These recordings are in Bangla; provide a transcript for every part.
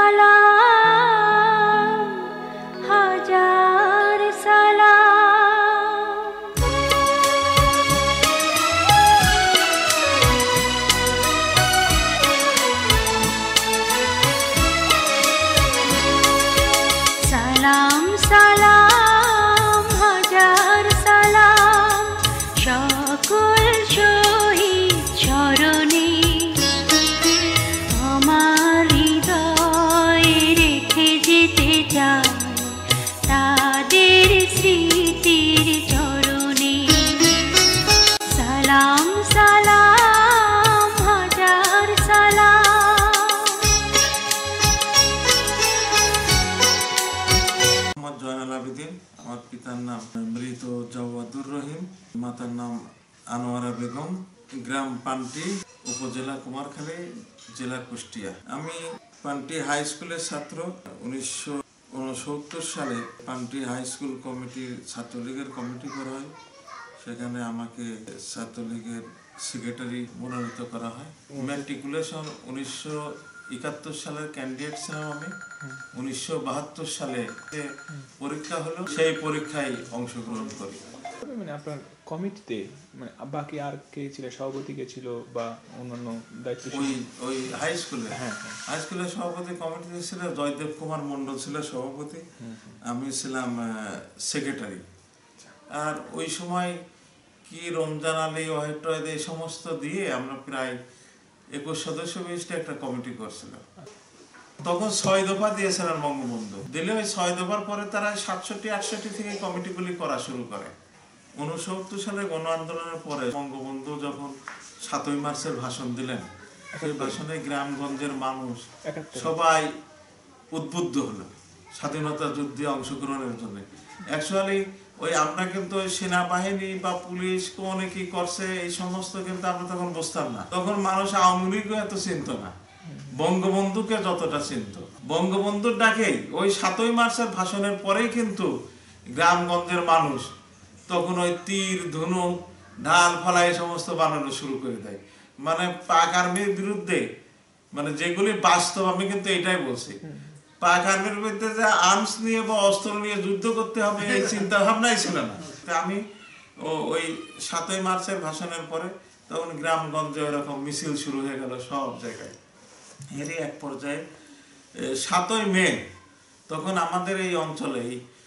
সালাম হাজার সালাম। সালাম সালাম হাজার সালাম সকল শহীদ চরণে, আমার হৃদয়ে রেখে যেতে চাই তাদের স্মৃতির চরণে। সালাম সালাম হাজার সালাম। মোহাম্মদ জয়নাল আবেদিন, আমার পিতার নাম মৃত জাওয়াদুর রহিম, মাতার নাম আনোয়ারা বেগম, গ্রাম পান্টি, উপজেলা কুমারখালী, জেলা কুষ্টিয়া। আমি পান্টি হাই স্কুলের ছাত্র। 1969 সালে পান্টি হাই স্কুল কমিটির ছাত্রলীগের কমিটি করা হয়। সেখানে আমাকে ছাত্রলীগের সেক্রেটারি মনোনীত করা হয়। ম্যাট্রিকুলেশন 1971 সালের ক্যান্ডিডেট ছিলাম আমি। 1972 সালে পরীক্ষা হলো, সেই পরীক্ষায় অংশগ্রহণ করি। মানে আপনার কমিটিতে মানে বাকি আর কে ছিল, সভাপতি কে ছিল বা অন্যান্য দায়িত্ব? ওই হাই স্কুলে, হাই স্কুলের সভাপতি কমিটিতে ছিল জয়দেব কুমার মন্ডল ছিল সভাপতি, আমি ছিলাম সেক্রেটারি। আর ওই সময় কি রমজান আলী, ওয়াহিদ এই সমস্ত দিয়ে আমরা প্রায় 21 সদস্য বিশিষ্ট একটা কমিটি করছিলাম। তখন 6 দফা দিয়েছিলেন বঙ্গবন্ধু, দিলে ওই 6 দফার পরে তারা 67-68 থেকে কমিটিগুলি করা শুরু করে। 69 সালে গণ আন্দোলনের পরে বঙ্গবন্ধু যখন 7ই মার্চের ভাষণ দিলেন, সেই ভাষণে গ্রামগঞ্জের মানুষ সবাই উদ্বুদ্ধ হলো স্বাধীনতা যুদ্ধে অংশগ্রহণের জন্য। অ্যাকচুয়ালি ওই আমরা কিন্তু ওই সেনাবাহিনী বা পুলিশ কোন কি করছে এই সমস্ত কিন্তু আমরা তখন বুঝতাম না। তখন মানুষ আওয়ামী লীগও এত চিনত না, বঙ্গবন্ধুকে যতটা চিনত। বঙ্গবন্ধুর ডাকেই ওই 7ই মার্চের ভাষণের পরেই কিন্তু গ্রামগঞ্জের মানুষ তখন ওই তীর, ধনুক, ঢাল, ফলা এই সমস্ত বানানো শুরু করে দেয়। মানে পাক আর্মির বিরুদ্ধে, মানে যেগুলি বাস্তব, আমি কিন্তু এটাই বলছি, পাক আর্মির বিরুদ্ধে যে আর্মস নিয়ে বা অস্ত্র নিয়ে যুদ্ধ করতে হবে এই চিন্তা ভাবনাই ছিল না। আমি ওই 7ই মার্চের ভাষণের পরে তখন গ্রামগঞ্জে এরকম মিছিল শুরু হয়ে গেল সব জায়গায়। এরই এক পর্যায়ে 7ই মে তখন আমাদের এই অঞ্চলে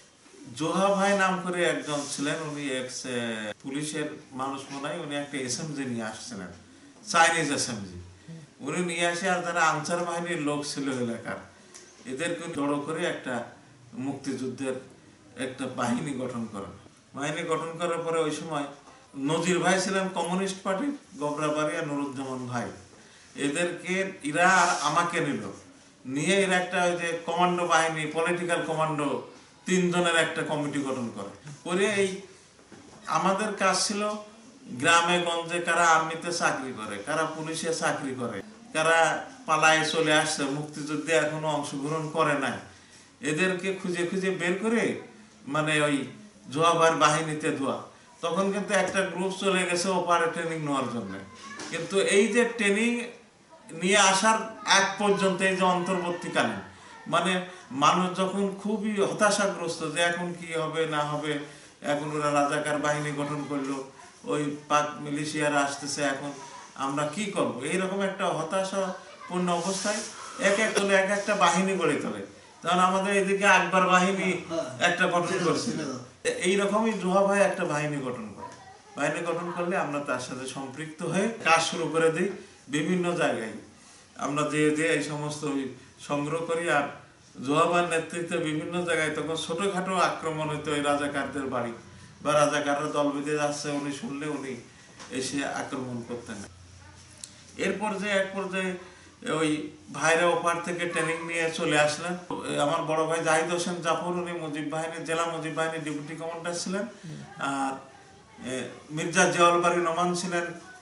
জোহা ভাই নাম করে একজন ছিলেন, উনি পুলিশের মানুষ মনে হয়, উনি একটা এসএমজি নিয়ে আসছিলেন, চাইনিজ এসএমজি। উনি নিয়ে আসে, আর যারা আনসার বাহিনীর লোক ছিল এলাকার, এদেরকে জড়ো করে একটা মুক্তিযুদ্ধের একটা বাহিনী গঠন করেন। বাহিনী গঠন করার পরে ওই সময় নজির ভাই ছিলেন কমিউনিস্ট পার্টির, গবরাবাড়ি আর নুরুজ্জামান ভাই, এদেরকে এরা আর আমাকে নিয়ে এরা একটা ওই যে কমান্ডো বাহিনী, পলিটিক্যাল কমান্ডো 3 জনের একটা কমিটি গঠন করে। এই আমাদের কাজ ছিল গ্রামে গঞ্জে কারা আর্মিতে চাকরি করে, কারা পুলিশে চাকরি করে, কারা পালায় চলে আসছে, মুক্তিযুদ্ধে এখনো অংশগ্রহণ করে নাই, এদেরকে খুঁজে খুঁজে বের করে মানে ওই জোয়াবার বাহিনীতে দেওয়া। তখন কিন্তু একটা গ্রুপ চলে গেছে ওপারে ট্রেনিং নেওয়ার জন্য। কিন্তু এই যে ট্রেনিং নিয়ে আসার এক পর্যন্ত, এই যে অন্তর্বর্তীকালীন, মানে মানুষ যখন খুবই হতাশাগ্রস্ত যে এখন কি হবে না হবে, এখন ওরা রাজাকার বাহিনী গঠন করলো, ওই পাক মিলিশিয়ারা আসতেছে, এখন আমরা কি করব, এইরকম একটা হতাশাপূর্ণ অবস্থায় এক একটা বাহিনী গড়ে তোলে। তখন আমাদের এদিকে আকবর বাহিনী একটা গঠন করছিল, এইরকমই জোহা ভাই একটা বাহিনী গঠন করে। বাহিনী গঠন করলে আমরা তার সাথে সম্পৃক্ত হয়ে কাজ শুরু করে দিই। বিভিন্ন জায়গায় আমরা দিয়ে এই সমস্ত সংগ্রহ করি। আর জোহাবার নেতৃত্বে বিভিন্ন জায়গায় তখন ছোটখাটো আক্রমণ হইতো, ওই রাজাকারদের বাড়ি বা রাজাকাররা দল বেঁধে যাচ্ছে উনি শুনলে উনি এসে আক্রমণ করতেন। এক পর্যায়ে ওই ভাইরা ওপার থেকে ট্রেনিং নিয়ে চলে আসলেন। আমার বড় ভাই জাহিদ হোসেন জাফর, উনি মুজিব বাহিনীর, জেলা মুজিব বাহিনীর ডেপুটি কমান্ডার ছিলেন। আর মির্জা জিয়াউল বারী নোমান ছিলেন,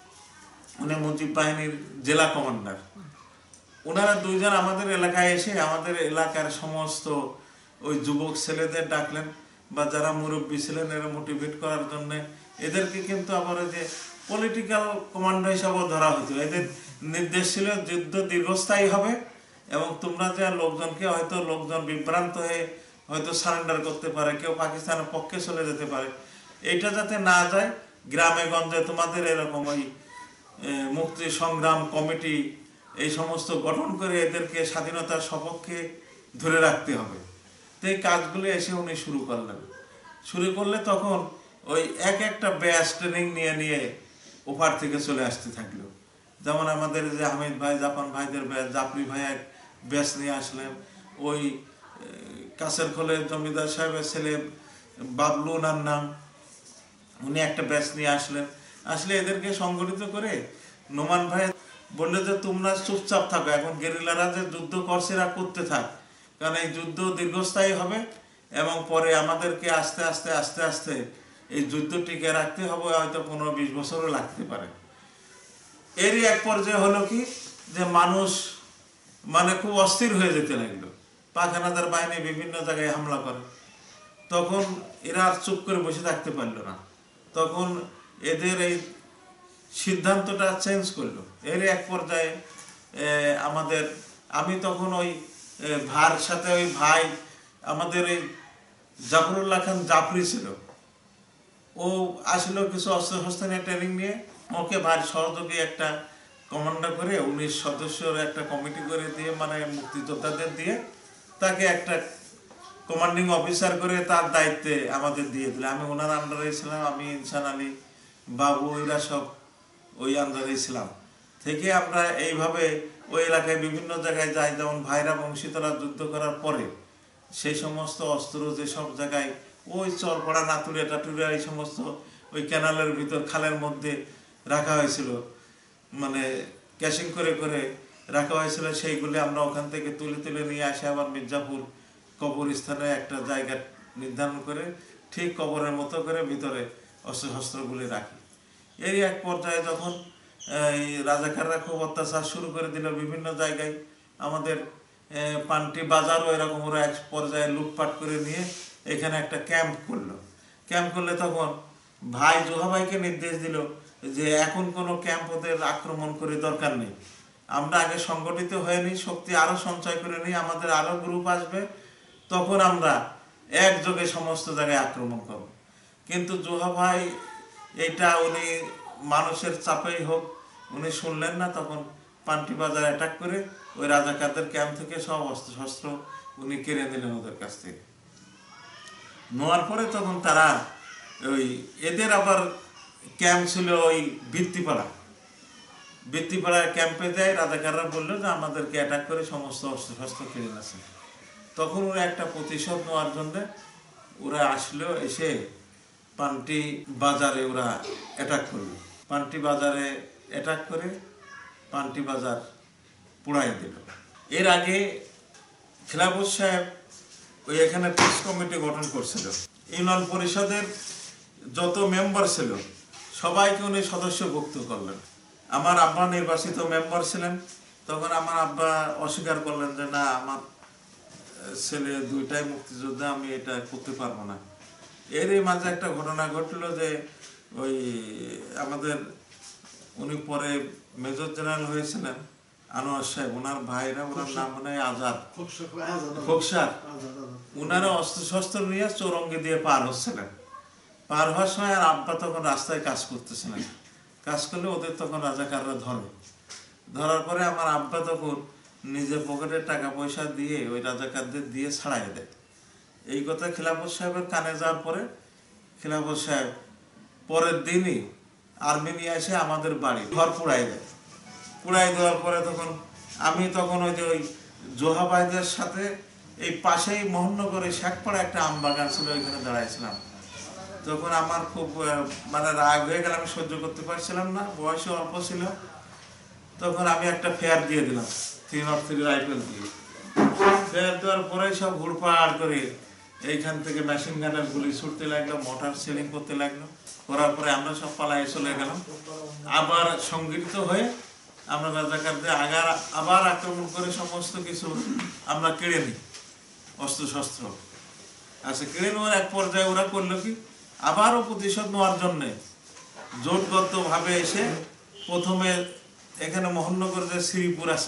উনি মুজিব বাহিনীর জেলা কমান্ডার। ওনারা 2 জন আমাদের এলাকায় এসে আমাদের এলাকার সমস্ত ওই যুবক ছেলেদের ডাকলেন, বা যারা মুরব্বী ছিলেন এরা মোটিভেট করার জন্য। এদেরকে কিন্তু আবার যে পলিটিক্যাল কমান্ডার হিসাবেও ধরা হতো। এদের নির্দেশ ছিল যুদ্ধ দীর্ঘস্থায়ী হবে এবং তোমরা যে লোকজনকে হয়তো লোকজন বিভ্রান্ত হয়ে হয়তো সারেন্ডার করতে পারে, কেউ পাকিস্তানের পক্ষে চলে যেতে পারে, এইটা যাতে না যায়, গ্রামে গঞ্জে তোমাদের এরকম ওই মুক্তি সংগ্রাম কমিটি এই সমস্ত গঠন করে এদেরকে স্বাধীনতার সপক্ষে ধরে রাখতে হবে। তো এই কাজগুলো এসে উনি শুরু করলেন। শুরু করলে তখন ওই এক একটা ব্যাচ ট্রেনিং নিয়ে নিয়ে ওপার থেকে চলে আসতে থাকলো। যেমন আমাদের যে হামিদ ভাই, জাপান ভাইদের ব্যাচ, জাফরি ভাই এক ব্যাচ নিয়ে আসলেন। ওই কাছের খোলের জমিদার সাহেবের ছেলে বাবলু ওনার নাম, উনি একটা ব্যাচ নিয়ে আসলেন। আসলে এদেরকে সংগঠিত করে নোমান ভাই বললে যে তোমরা চুপচাপ থাকো, এখন গেরিলারা যে যুদ্ধ করছে এরা করতে থাক, কারণ এই যুদ্ধ দীর্ঘস্থায়ী হবে এবং পরে আমাদেরকে আস্তে আস্তে আস্তে আস্তে এই যুদ্ধ টিকে রাখতে হবে, হয়তো 15-20 বছরও লাগতে পারে। এরই এক পর্যায়ে হলো কি যে মানুষ মানে খুব অস্থির হয়ে যেতে লাগলো, পাক হানাদার বাহিনী বিভিন্ন জায়গায় হামলা করে। তখন এরা আর চুপ করে বসে থাকতে পারলো না, তখন এদের এই সিদ্ধান্তটা চেঞ্জ করলো। এর এক পর্যায়ে আমি তখন ওই ভার সাথে ওই ভাই আমাদের এই জাফরুল্লাহ খান জাফরি ছিল, ও আসলো কিছু অস্ত্র শস্ত্র নিয়ে ট্রেনিং নিয়ে, ওকে ভাই সহযোগী একটা কমান্ডার করে 19 সদস্যের একটা কমিটি করে দিয়ে, মানে মুক্তিযোদ্ধাদের দিয়ে তাকে একটা কমান্ডিং অফিসার করে তার দায়িত্বে আমাদের দিয়ে দিলে। আমি ওনার আন্ডারে ছিলাম, আমি ইনসান আলী বাবু এরা সব ওই আন্ডারে ছিলাম। থেকে আমরা এইভাবে ওই এলাকায় বিভিন্ন জায়গায় যাই। যেমন ভাইরা বংশীতলা যুদ্ধ করার পরে সেই সমস্ত অস্ত্র যেসব জায়গায় ওই চরপড়া নাতুরিয়া টাটুরিয়া এই সমস্ত ওই ক্যানালের ভিতর খালের মধ্যে রাখা হয়েছিল, মানে ক্যাশিং করে করে রাখা হয়েছিল, সেইগুলি আমরা ওখান থেকে তুলে তুলে নিয়ে আসে আবার মির্জাপুর কবরস্থানে একটা জায়গা নির্ধারণ করে ঠিক কবরের মতো করে ভিতরে অস্ত্রশস্ত্রগুলি রাখি। এরই এক পর্যায়ে যখন এই রাজাকাররা খুব অত্যাচার শুরু করে দিল বিভিন্ন জায়গায়, আমাদের পান্টি বাজারও এরকম ওরা এক পর্যায়ে লুটপাট করে নিয়ে এখানে একটা ক্যাম্প করলো। ক্যাম্প করলে তখন ভাই জোহা ভাইকে নির্দেশ দিল যে এখন কোনো ক্যাম্প ওদের আক্রমণ করে দরকার নেই, আমরা আগে সংগঠিত হয়ে নিই, শক্তি আরো সঞ্চয় করে নিই, আমাদের আরো গ্রুপ আসবে, তখন আমরা একযোগে সমস্ত জায়গায় আক্রমণ করব। কিন্তু জোহা ভাই এইটা উনি মানুষের চাপেই হোক উনি শুনলেন না, তখন পান্টি বাজার অ্যাটাক করে ওই রাজাকারদের ক্যাম্প থেকে সব অস্ত্রশস্ত্র উনি কেড়ে নিলেন ওদের কাছ থেকে। নেওয়ার পরে তখন তারা ওই এদের আবার ক্যাম্প ছিল ওই বৃত্তিপাড়ার ক্যাম্পে যায়। রাজাকাররা বললো যে আমাদেরকে অ্যাটাক করে সমস্ত অস্ত্রশস্ত্র কেড়ে নিয়েছে। তখন ওরা একটা প্রতিশোধ নেওয়ার জন্য ওরা আসলো, এসে পান্টি বাজারে ওরা অ্যাটাক করলো। পান্টি বাজারে অ্যাটাক করে পান্টি বাজার পোড়াই দিল। এর আগে খিলাফত সাহেব ওই এখানে পিস কমিটি গঠন করছিল, ইউনিয়ন পরিষদের যত মেম্বার ছিল সবাইকে উনি সদস্যভুক্ত করলেন। আমার আব্বা নির্বাচিত মেম্বার ছিলেন, তখন আমার আব্বা অস্বীকার করলেন যে না, আমার ছেলে দুইটাই মুক্তিযোদ্ধা, আমি এটা করতে পারবো না। এরই মাঝে একটা ঘটনা ঘটলো যে ওই আমাদের উনি পরে মেজর জেনারেল হয়েছিলেন আনোয়ার সাহেব, ওনার ভাইরা, ওনার নাম মনে হয় আজাদ খোকসার, ওনারা অস্ত্রশস্ত্র নিয়ে চৌরঙ্গি দিয়ে পার হচ্ছিলেন। পার হওয়ার সময় আর আব্বা তখন রাস্তায় কাজ করতেছিলেন, কাজ করলে ওদের তখন রাজাকাররা ধরার পরে আমার আব্বা তখন নিজের পকেটে টাকা পয়সা দিয়ে ওই রাজাকারদের দিয়ে ছাড়াই দেয়। এই কথা খিলাফত সাহেবের কানে যাওয়ার পরে খিলাফত সাহেব পরের দিনই আর্মি নিয়ে এসে আমাদের বাড়ি ঘর পুড়াই দেয়। পুড়াই দেওয়ার পরে তখন আমি তখন ওই যে ওই জোহা ভাইদের সাথে এই পাশেই মোহননগরে শেখপাড়া একটা আম বাগান ছিল, ওইখানে দাঁড়াইছিলাম। তখন আমার খুব মানে রাগ হয়ে গেল, আমি সহ্য করতে পারছিলাম না, বয়সও অল্প ছিল। তখন আমি একটা ফেয়ার দিয়ে দিলাম 303 রাইফেল দিয়ে। ফেয়ার দেওয়ার পরে সব হুড়পাড় করে এইখান থেকে মেশিন গানের গুলি ছুটতে লাগলো, মোটর সেলিং করতে লাগলো। করার পরে আমরা সব পালায় চলে গেলাম। আবার সংগঠিত হয়ে আমরা রাজাকারদের আবার আক্রমণ করে সমস্ত কিছু আমরা কেড়ে নিই, অস্ত্রশস্ত্র। আচ্ছা, কেড়ে নেওয়ার এক পর্যায়ে ওরা করলো কি, আবারও প্রতিশোধ নেওয়ার জন্যে জোটবদ্ধভাবে এসে প্রথমে এখানে মোহননগর যে শ্রীপুর আছে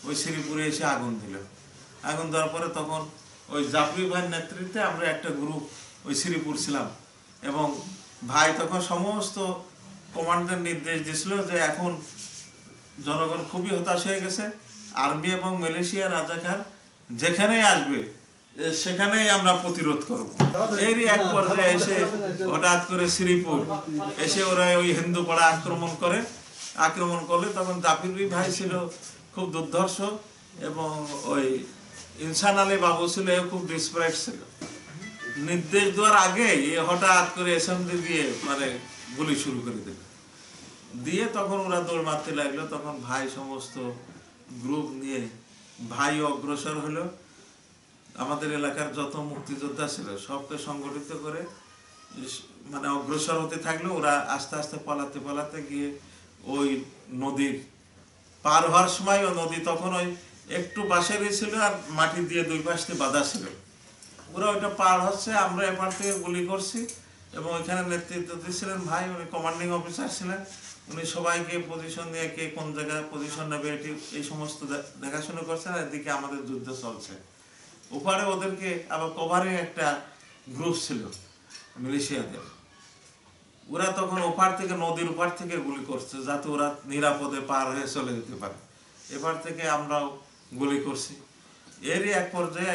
ওই শ্রীপুরে এসে আগুন দিল। আগুন দেওয়ার পরে তখন ওই জাফরি ভাইয়ের নেতৃত্বে আমরা একটা গ্রুপ ওই শ্রীপুর ছিলাম, এবং ভাই তখন সমস্ত কমান্ডার নির্দেশ দিয়েছিল যে এখন জনগণ খুবই হতাশ হয়ে গেছে, আর্মি এবং মালয়েশিয়া রাজাকার যেখানেই আসবে সেখানেই আমরা প্রতিরোধ করব। এরই এক পর্যায়ে এসে হঠাৎ করে শ্রীপুর এসে ওরা ওই হিন্দু পাড়া আক্রমণ করলে তখন জাফরি ভাই ছিল খুব দুর্ধর্ষ, এবং ওই ইনসান আলী বাবু ছিল খুব ডিসপারেট ছিল। নির্দেশ দেওয়ার আগে হঠাৎ করে অ্যাসেম্বলি দিয়ে মানে গুলি শুরু করে দিল, দিয়ে তখন ওরা দৌড় মারতে লাগলো। তখন ভাই সমস্ত গ্রুপ নিয়ে ভাই অগ্রসর হলো, আমাদের এলাকার যত মুক্তিযোদ্ধা ছিল সবকে সংগঠিত করে মানে অগ্রসর হতে থাকলো। ওরা আস্তে আস্তে পালাতে গিয়ে ওই নদীর পার হওয়ার সময়, ও নদী তখন ওই একটু পাশেরই ছিল আর মাটি দিয়ে দুই পাশ দিয়ে বাঁধা ছিল। ওরা ওইটা পার হচ্ছে, আমরা এপার থেকে গুলি করছি, এবং ওইখানে নেতৃত্ব দিয়েছিলেন ভাই, উনি কমান্ডিং অফিসার ছিলেন। উনি সবাইকে পজিশন দিয়ে কে কোন জায়গায় পজিশন নেবে এই সমস্ত দেখাশোনা করছেন। এদিকে আমাদের যুদ্ধ চলছে। ওপারে ওদেরকে আবার কভারে একটা গ্রুপ ছিল মালয়েশিয়াদের, ওরা তখন ওপার থেকে নদীর ওপার থেকে গুলি করছে যাতে ওরা নিরাপদে পার হয়ে চলে যেতে পারে। এপার থেকে আমরাও গুলি করছি। এরই এক পর্যায়ে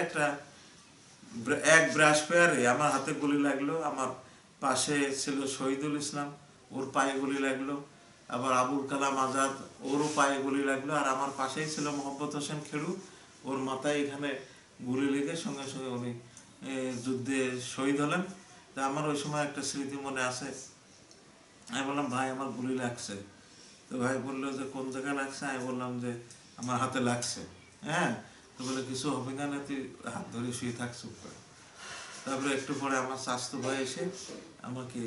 এক ব্রাশ পেয়ারে আমার হাতে গুলি লাগলো, আমার পাশে ছিল শহীদুল ইসলাম, ওর পায়ে গুলি লাগলো, আবার আবুল কালাম আজাদ, ওরও পায়ে গুলি লাগলো, আর আমার পাশেই ছিল মোহাম্মদ হোসেন খেড়ু, ওর মাথায় এখানে গুলি লেগে সঙ্গে সঙ্গে উনি যুদ্ধে শহীদ হলেন। তা আমার ওই সময় একটা স্মৃতি মনে আছে। আমি বললাম ভাই আমার গুলি লাগছে। তো ভাই বললো যে কোন জায়গায় লাগছে? আমি বললাম যে আমার হাতে লাগছে। হ্যাঁ, তো বলে কিছু হবে না, তুই হাত ধরে শুয়ে থাক চুপ করে। তারপরে একটু পরে আমার স্বাস্থ্য ভাই এসে আমাকে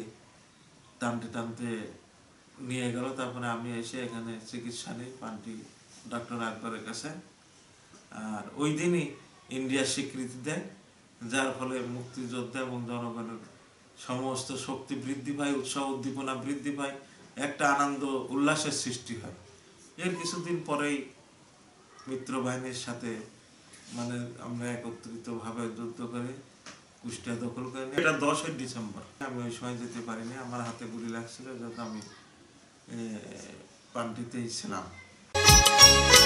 টানতে নিয়ে গেল। তারপরে আমি এসে এখানে চিকিৎসা নিই পান্টি ডক্টর আকবরের কাছে। আর ওই দিনই ইন্ডিয়া স্বীকৃতি দেয়, যার ফলে মুক্তিযোদ্ধা এবং জনগণের সমস্ত শক্তি বৃদ্ধি পায়, উৎসাহ উদ্দীপনা বৃদ্ধি পায়, একটা আনন্দ উল্লাসের সৃষ্টি হয়। এর কিছুদিন পরেই মিত্র বাহিনীর সাথে মানে আমরা একত্রিতভাবে যুদ্ধ করে কুষ্টিয়া দখল করে নিই। এটা 10 ডিসেম্বর। আমি ওই সময় যেতে পারিনি, আমার হাতে গুলি লাগছিল, যাতে আমি পান্টিতেই ছিলাম।